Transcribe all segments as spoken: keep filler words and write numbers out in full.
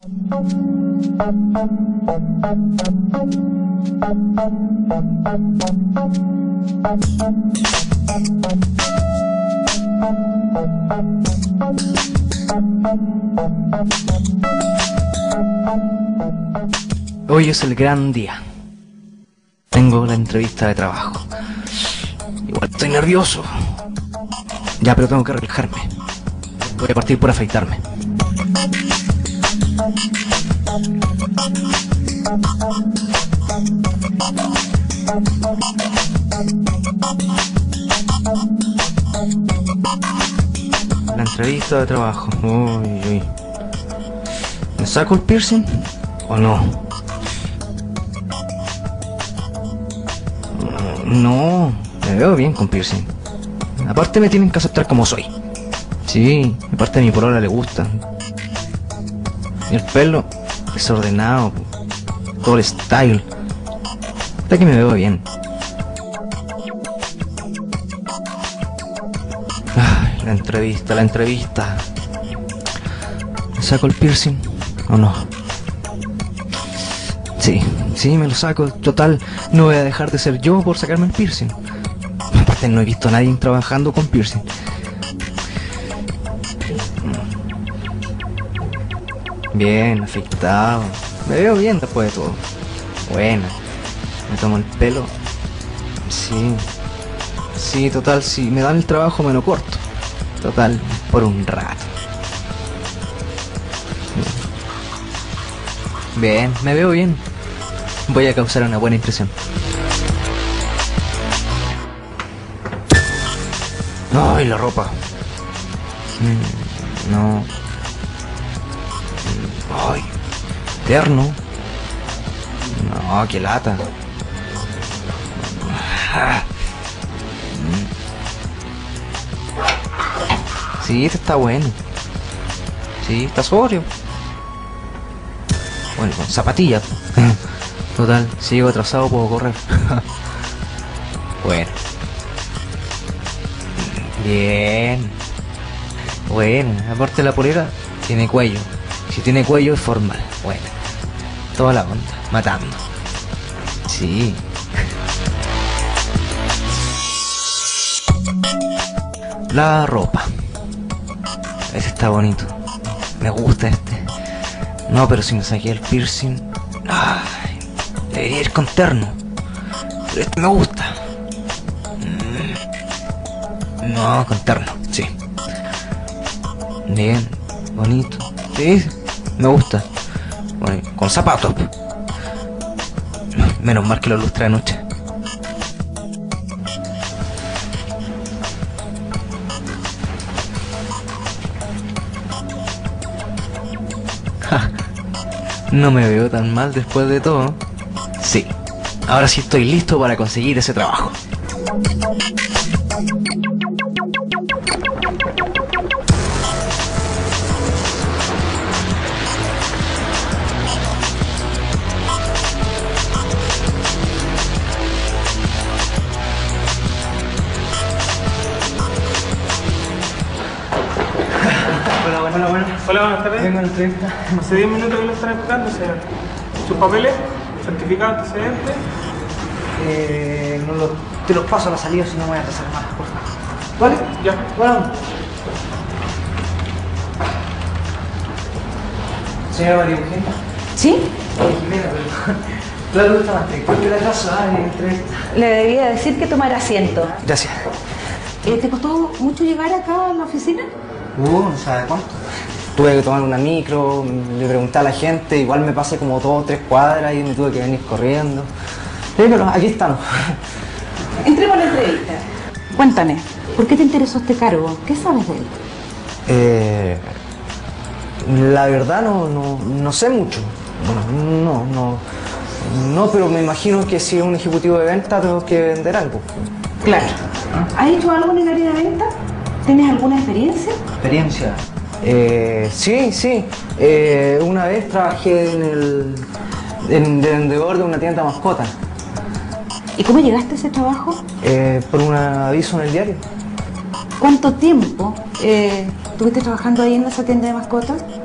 Hoy es el gran día. Tengo la entrevista de trabajo. Igual estoy nervioso. Ya, pero tengo que relajarme. Voy a partir por afeitarme. La entrevista de trabajo. Uy, uy. ¿Me saco el piercing o no? No, me veo bien con piercing. Aparte me tienen que aceptar como soy. Sí, aparte a mi polola le gusta. Y el pelo desordenado, todo el style. Hasta que me veo bien. Ay, la entrevista, la entrevista. ¿Me saco el piercing o no? Sí, sí, me lo saco. Total, no voy a dejar de ser yo por sacarme el piercing. Aparte no he visto a nadie trabajando con piercing. Bien, afeitado. Me veo bien después de todo. Bueno, me tomo el pelo. Sí. Sí, total, si me dan el trabajo me lo corto. Total, por un rato. Bien, me veo bien. Voy a causar una buena impresión. Ay, la ropa. Mm, no. Ay, terno. No, qué lata. Sí, este está bueno. Sí, está sobrio. Bueno, con zapatillas. Total, si llego atrasado puedo correr. Bueno. Bien. Bueno, aparte la polera tiene cuello. Si tiene cuello es formal. Bueno. Toda la onda. Matando. Sí. La ropa. Este está bonito. Me gusta este. No, pero si me saqué el piercing. Ay, debería ir con terno. Pero este me gusta. No, con terno, sí. Bien, bonito. Sí, me gusta. Bueno, con zapatos. Menos mal que lo lustré anoche. Ja, no me veo tan mal después de todo. Sí, ahora sí estoy listo para conseguir ese trabajo. Hola, bueno. Hola, bueno. Hola, buenas tardes. Vengo a la entrevista. Hace diez minutos que lo están esperando, señor. ¿Sus papeles? ¿Certificado antecedentes? Eh, no lo, te los paso a la salida si no me voy a atrasar más, por favor. ¿Vale? Ya. Bueno. Señora María Eugenia. ¿Sí? Oye, Jimena, perdón. La luz está más triste. ¿Qué le atraso? Ah, en entrevista. Le debía decir que tomara asiento. Gracias. Eh, ¿Te costó mucho llegar acá a la oficina? Uh, no sabe cuánto. Tuve que tomar una micro, le pregunté a la gente, igual me pasé como dos o tres cuadras y me tuve que venir corriendo. Sí, pero aquí estamos. Entremos a la entrevista. Cuéntame, ¿por qué te interesó este cargo? ¿Qué sabes de él? Eh, la verdad no, no, no sé mucho. Bueno, no, no, no, pero me imagino que si es un ejecutivo de venta tengo que vender algo. Claro. ¿Has hecho algo en el área de venta? ¿Tienes alguna experiencia? ¿Experiencia? Eh, sí, sí. Eh, una vez trabajé en el en, de vendedor de una tienda de mascotas. ¿Y cómo llegaste a ese trabajo? Eh, por un aviso en el diario. ¿Cuánto tiempo eh, estuviste trabajando ahí en esa tienda de mascotas?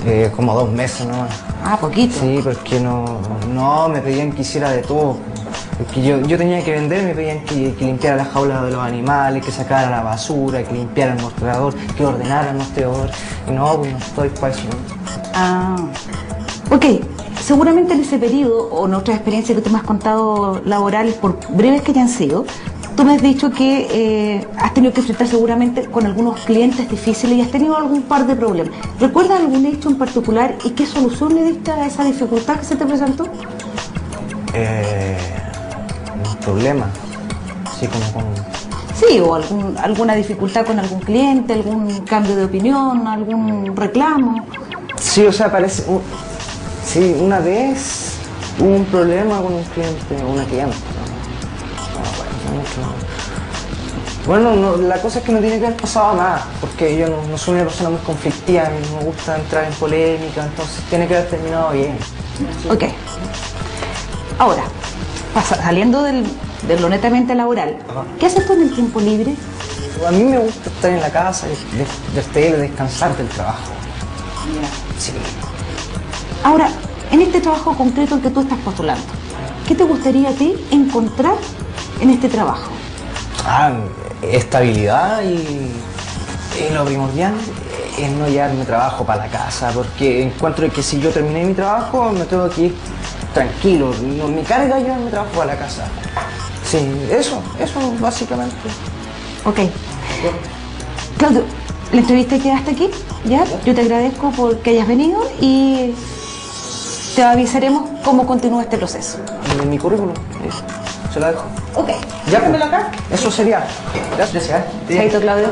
Eh, como dos meses nomás. Ah, poquito. Sí, porque no, no, me pedían que hiciera de todo. Porque yo, yo tenía que vender, me pedían que, que limpiara las jaulas de los animales, que sacara la basura, que limpiara el mostrador, que ordenara el mostrador. Y no, pues no estoy para eso. Ah, ok. Seguramente en ese periodo, o en otras experiencias que tú me has contado laborales, por breves que hayan sido, tú me has dicho que eh, has tenido que enfrentar seguramente con algunos clientes difíciles y has tenido algún par de problemas. ¿Recuerdas algún hecho en particular y qué solución le diste a esa dificultad que se te presentó? Eh, un problema. Sí, como con... Sí, o algún, alguna dificultad con algún cliente, algún cambio de opinión, algún reclamo. Sí, o sea, parece... un- Sí, una vez hubo un problema con un cliente, una cliente. No, no, bueno, mucho. Bueno, no, la cosa es que no tiene que haber pasado nada, porque yo no, no soy una persona muy conflictiva, a mí no me gusta entrar en polémica, entonces tiene que haber terminado bien. Ok. Ahora, pasa- saliendo del, de lo netamente laboral, ¿qué haces tú en el tiempo libre? A mí me gusta estar en la casa, de, de, tele, descansar del trabajo. Sí. Ahora, en este trabajo concreto en que tú estás postulando, ¿qué te gustaría a ti encontrar en este trabajo? Ah, estabilidad y, y lo primordial es no llevarme trabajo para la casa, porque encuentro que si yo terminé mi trabajo me tengo que ir tranquilo, no me carga llevarme trabajo para la casa. Sí, eso, eso básicamente. Ok. Claudio, la entrevista queda hasta aquí, ¿ya? Yo te agradezco por que hayas venido y te avisaremos cómo continúa este proceso. ¿Y mi currículum? Eh, ¿Se la dejo? Ok. Ya, Déjamelo pues. acá. Eso sería. Gracias. Chaito, Claudio.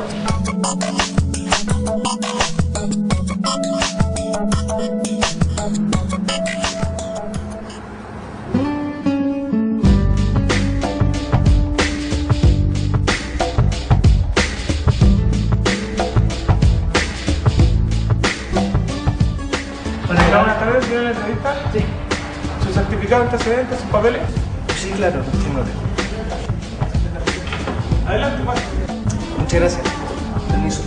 ¿Para buenas tardes, ¿tiene la entrevista? Sí. ¿Su certificado de antecedentes, sus papeles? Sí, claro. Adelante, pase. Muchas gracias. Permiso.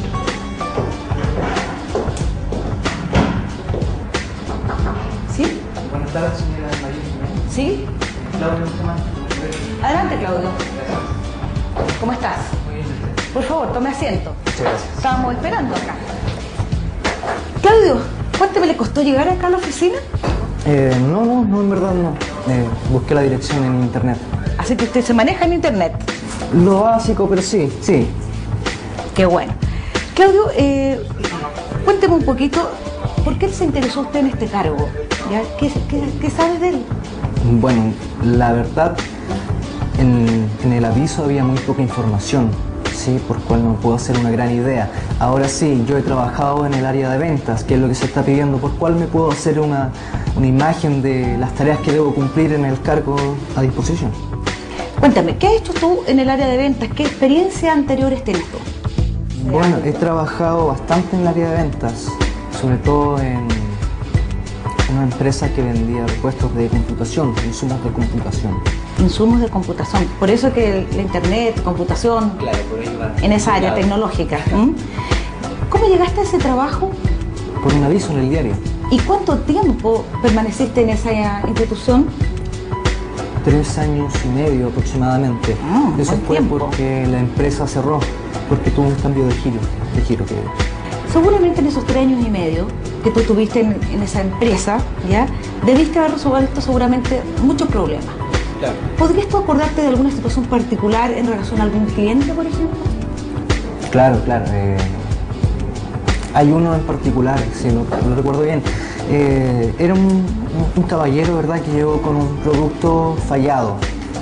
¿Sí? Buenas tardes, señora María Jiménez. ¿Sí? Claudio, ¿cómo estás? Adelante, Claudio. ¿Cómo estás? Muy bien. Por favor, tome asiento. Muchas gracias. Estábamos esperando acá. Claudio, ¿cuánto me le costó llegar acá a la oficina? Eh, no, no, no, en verdad no. Eh, busqué la dirección en internet. Así que usted se maneja en internet. Lo básico, pero sí, sí. Qué bueno. Claudio, eh, cuénteme un poquito, ¿por qué se interesó usted en este cargo? ¿Ya? ¿Qué, qué, qué sabes de él? Bueno, la verdad, en, en el aviso había muy poca información, sí, por cual no puedo hacer una gran idea. Ahora sí, yo he trabajado en el área de ventas, que es lo que se está pidiendo, por cual me puedo hacer una, una imagen de las tareas que debo cumplir en el cargo a disposición. Cuéntame, ¿qué has hecho tú en el área de ventas? ¿Qué experiencia anteriores tienes tú? Bueno, he trabajado bastante en el área de ventas, sobre todo en una empresa que vendía repuestos de computación, insumos de computación. Insumos de computación. Por eso que la internet, computación, Claro, por ahí va. en esa área tecnológica. ¿Mm? ¿Cómo llegaste a ese trabajo? Por un aviso en el diario. ¿Y cuánto tiempo permaneciste en esa institución? Tres años y medio aproximadamente. Ah, Eso buen fue tiempo. porque la empresa cerró, porque tuvo un cambio de giro, de giro que... Seguramente en esos tres años y medio que tú tuviste en, en esa empresa, ¿ya? Debiste haber resuelto seguramente muchos problemas. Claro. ¿Podrías tú acordarte de alguna situación particular en relación a algún cliente, por ejemplo? Claro, claro. eh, hay uno en particular, si lo, lo recuerdo bien. Eh, era un, un- un caballero, ¿verdad?, que llegó con un producto fallado.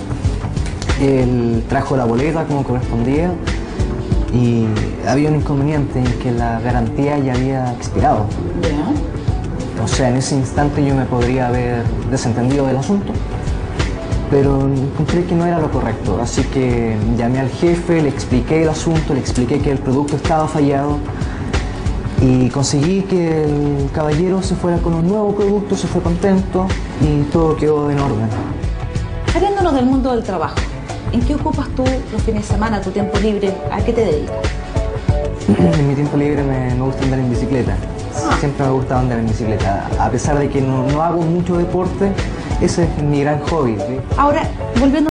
Él trajo la boleta como correspondía y había un inconveniente en que la garantía ya había expirado. Ya. O sea, en ese instante yo me podría haber desentendido del asunto, pero encontré que no era lo correcto, así que llamé al jefe, le expliqué el asunto, le expliqué que el producto estaba fallado y conseguí que el caballero se fuera con un nuevo producto, se fue contento y todo quedó en orden. Saliéndonos del mundo del trabajo, ¿en qué ocupas tú los fines de semana, tu tiempo libre? ¿A qué te dedicas? En mi tiempo libre me, me gusta andar en bicicleta. Siempre me gusta andar en bicicleta. A pesar de que no, no hago mucho deporte, ese es mi gran hobby, ¿sí? Ahora, volviendo